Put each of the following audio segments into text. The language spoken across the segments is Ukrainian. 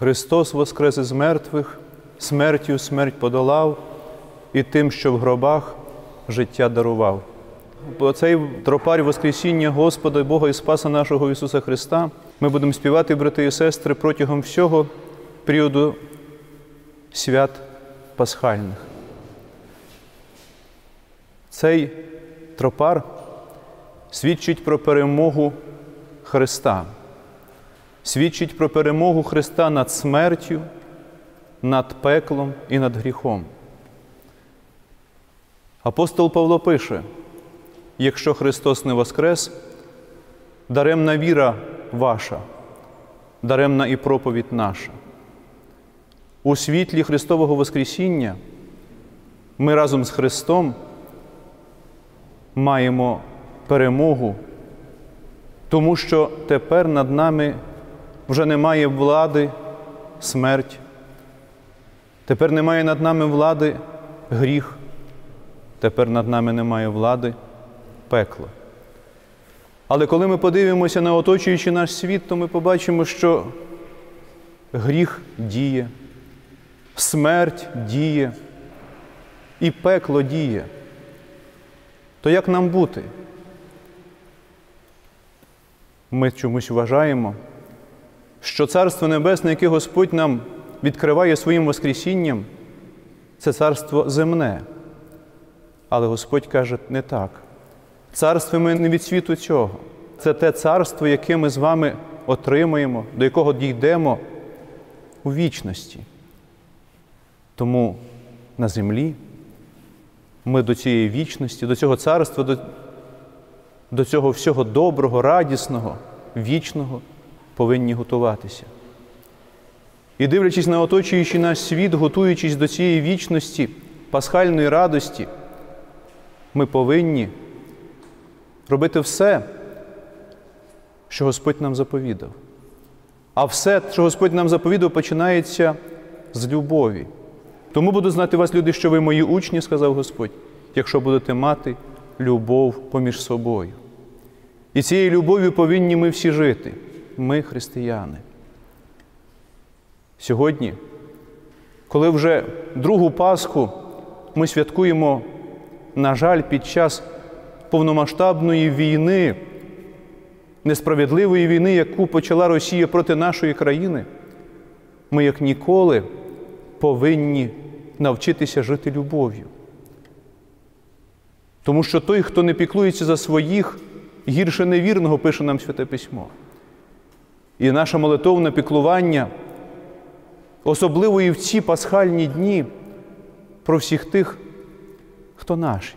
Христос воскрес із мертвих, смертю смерть подолав, і тим, що в гробах, життя дарував. Оцей тропарь Воскресіння Господа, Бога і Спаса нашого Ісуса Христа ми будемо співати, брати і сестри, протягом всього періоду свят пасхальних. Цей тропар свідчить про перемогу Христа. Свідчить про перемогу Христа над смертю, над пеклом і над гріхом. Апостол Павло пише: «Якщо Христос не воскрес, даремна віра ваша, даремна і проповідь наша». У світлі Христового Воскресіння ми разом з Христом маємо перемогу, тому що тепер над нами вже немає влади смерть, тепер немає над нами влади гріх, тепер над нами немає влади пекло. Але коли ми подивимося на оточуючий наш світ, то ми побачимо, що гріх діє, смерть діє і пекло діє. То як нам бути? Ми чомусь вважаємо, що Царство Небесне, яке Господь нам відкриває своїм Воскресінням, це царство земне. Але Господь каже, не так. Царство ми не від світу цього. Це те царство, яке ми з вами отримаємо, до якого дійдемо у вічності. Тому на землі ми до цієї вічності, до цього царства, до цього всього доброго, радісного, вічного повинні готуватися. І дивлячись на оточуючий наш світ, готуючись до цієї вічності, пасхальної радості, ми повинні робити все, що Господь нам заповідав. А все, що Господь нам заповідав, починається з любові. Тому буду знати вас, люди, що ви мої учні, сказав Господь, якщо будете мати любов поміж собою. І цією любов'ю повинні ми всі жити. Ми, християни. Сьогодні, коли вже другу Пасху ми святкуємо, на жаль, під час повномасштабної війни, несправедливої війни, яку почала Росія проти нашої країни, ми як ніколи повинні навчитися жити любов'ю. Тому що той, хто не піклується за своїх, гірше невірного, пише нам Святе Письмо. І наше молитовне піклування, особливо і в ці пасхальні дні, про всіх тих, хто наші.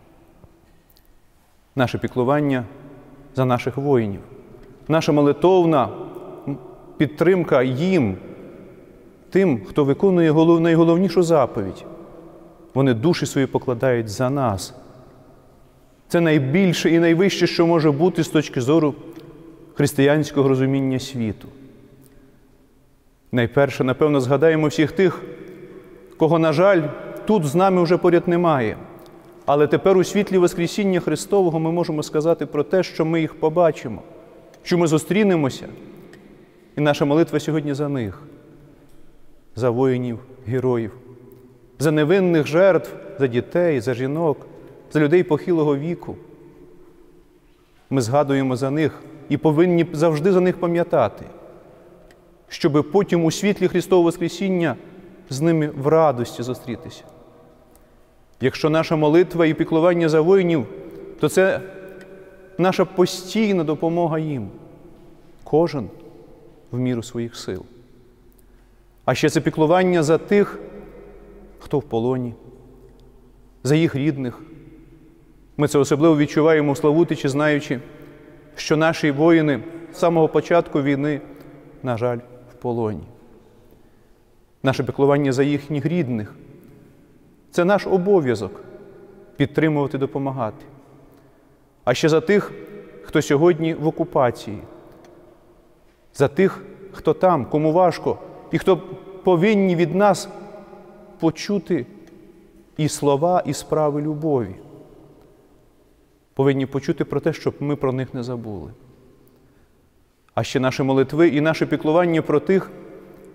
Наше піклування за наших воїнів. Наша молитовна підтримка їм, тим, хто виконує найголовнішу заповідь. Вони душі свої покладають за нас. Це найбільше і найвище, що може бути з точки зору християнського розуміння світу. Найперше, напевно, згадаємо всіх тих, кого, на жаль, тут з нами вже поряд немає. Але тепер у світлі Воскресіння Христового ми можемо сказати про те, що ми їх побачимо, що ми зустрінемося. І наша молитва сьогодні за них, за воїнів, героїв, за невинних жертв, за дітей, за жінок, за людей похилого віку. Ми згадуємо за них і повинні завжди за них пам'ятати, щоб потім у світлі Христового Воскресіння з ними в радості зустрітися. Якщо наша молитва і піклування за воїнів, то це наша постійна допомога їм. Кожен в міру своїх сил. А ще це піклування за тих, хто в полоні, за їх рідних. Ми це особливо відчуваємо в Славутичі, знаючи, що наші воїни з самого початку війни, на жаль, в полоні. Наше піклування за їхніх рідних – це наш обов'язок підтримувати, допомагати. А ще за тих, хто сьогодні в окупації, за тих, хто там, кому важко, і хто повинні від нас почути і слова, і справи любові. Повинні почути про те, щоб ми про них не забули. А ще наші молитви і наше піклування про тих,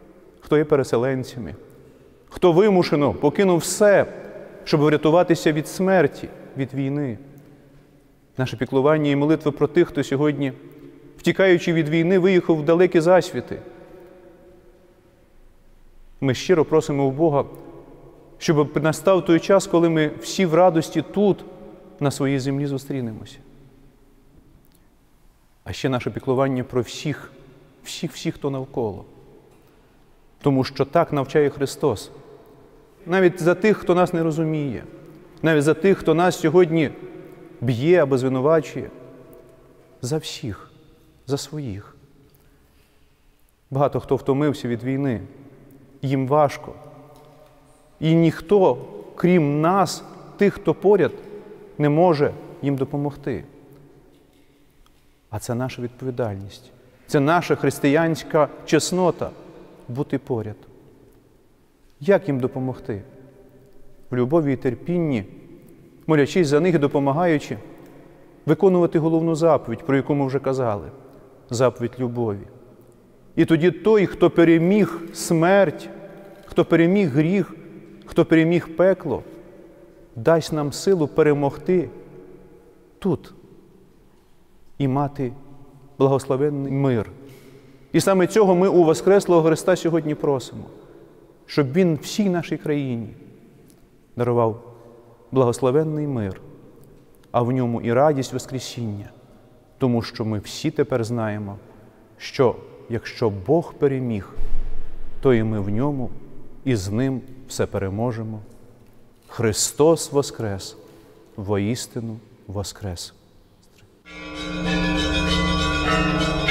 хто є переселенцями, хто вимушено покинув все, щоб врятуватися від смерті, від війни. Наше піклування і молитва про тих, хто сьогодні, втікаючи від війни, виїхав в далекі засвіти. Ми щиро просимо у Бога, щоб настав той час, коли ми всі в радості тут, на своїй землі, зустрінемося. А ще наше піклування про всіх, хто навколо. Тому що так навчає Христос. Навіть за тих, хто нас не розуміє, навіть за тих, хто нас сьогодні б'є або звинувачує. За всіх, за своїх. Багато хто втомився від війни. Їм важко. І ніхто, крім нас, тих, хто поряд, не може їм допомогти. А це наша відповідальність. Це наша християнська чеснота – бути поряд. Як їм допомогти? В любові і терпінні, молячись за них і допомагаючи, виконувати головну заповідь, про яку ми вже казали – заповідь любові. І тоді той, хто переміг смерть, хто переміг гріх, хто переміг пекло, дасть нам силу перемогти тут і мати благословенний мир. І саме цього ми у Воскреслого Христа сьогодні просимо, щоб Він всій нашій країні дарував благословенний мир, а в ньому і радість Воскресіння, тому що ми всі тепер знаємо, що якщо Бог переміг, то і ми в ньому, і з Ним все переможемо. Христос воскрес! Воістину воскрес!